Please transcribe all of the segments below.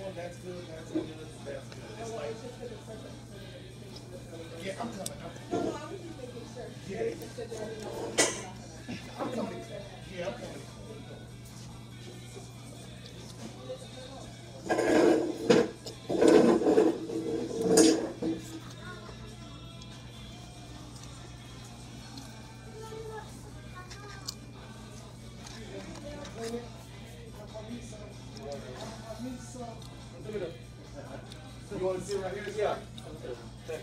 that's good, that's good, that's good. It's like, yeah, I'm coming. Yeah, I'm coming. Yeah, I'm coming. You want to sit right here? Yeah. Okay.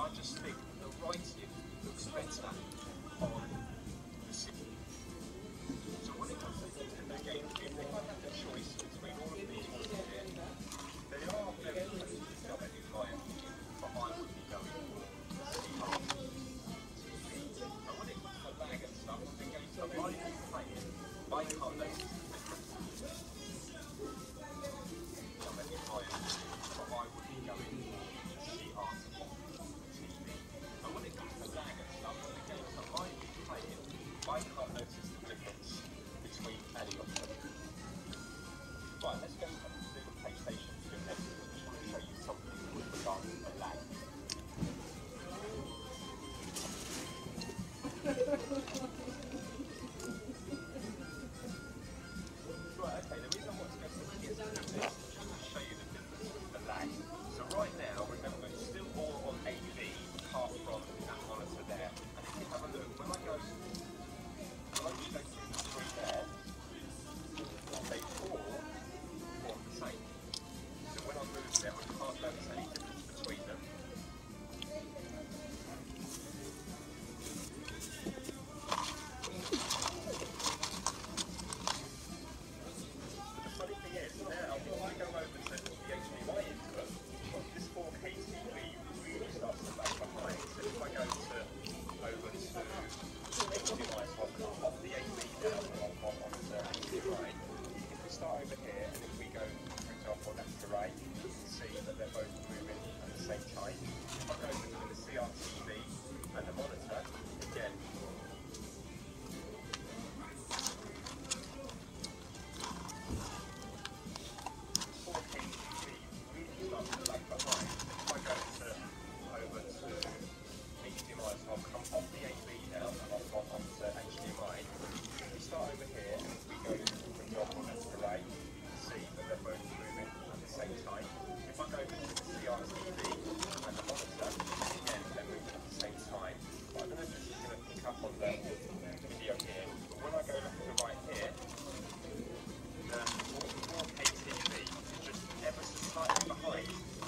I just think the writing looks better on the city. So when it comes to Nintendo games, if I have the choice between all of these ones here, they are very close to each other in my opinion, but I would be going for the Seahawks TV. And when it comes to lag and stuff, the games that I've been playing, I can't notice the difference. I can't notice the difference between any of them. Right, let's go and do the PlayStation 2 next. I just want to show you something with regards to the lag. Right, okay, the reason I want to go to the PS2 is just to show you the difference with the lag. So right now, remember, it's still all on AV, apart from that monitor there. And if you have a look, when I go through there, they all form the same. So when I move them, I can't notice any difference between them. But the funny thing is, now when I go over to the HDMI input, this 4K TV really starts to lag behind. So if I go over to HDMI, so I'll come off the AV down onto HDMI. If we start over here, and if we go, for example, left to right, you can see that they're both moving at the same time. If I go between the CRTV and the monitor, again, 4K TV really starts to lag behind. If I go over to HDMI, so I'll come off the AV now and onto HDMI. If we start over here, and if we go, for example, left to right, you can see that they're both moving at the same time. If I go over to the CRTV and the monitor, again, they're moving at the same time. But I don't know if this is going to pick up on the video here, but when I go left to right here, the 4K TV is just ever so slightly behind.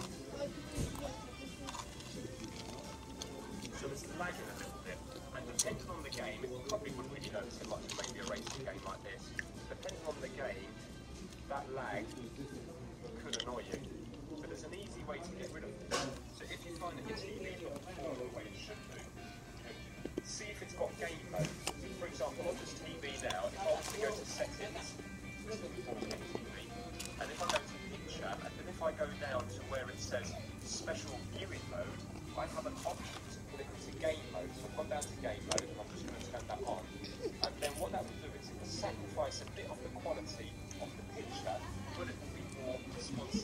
So it's lagging a little bit, and depending on the game, you probably wouldn't really notice it much in maybe a racing game like this. Depending on the game, that lag could annoy you. But there's an easy way to get rid of it. So if you find that your TV doesn't perform the way it should do, see if it's got game mode. For example, on this TV now, if I was to go to settings, this is 4K TV, and if I go to picture, and then if I go down to where it says special viewing mode, I have an option to put it into game mode. So I've gone down to game mode, and I'm just going to turn that on. And then what that will do is it will sacrifice a bit of the quality of the picture, but it will be more responsive.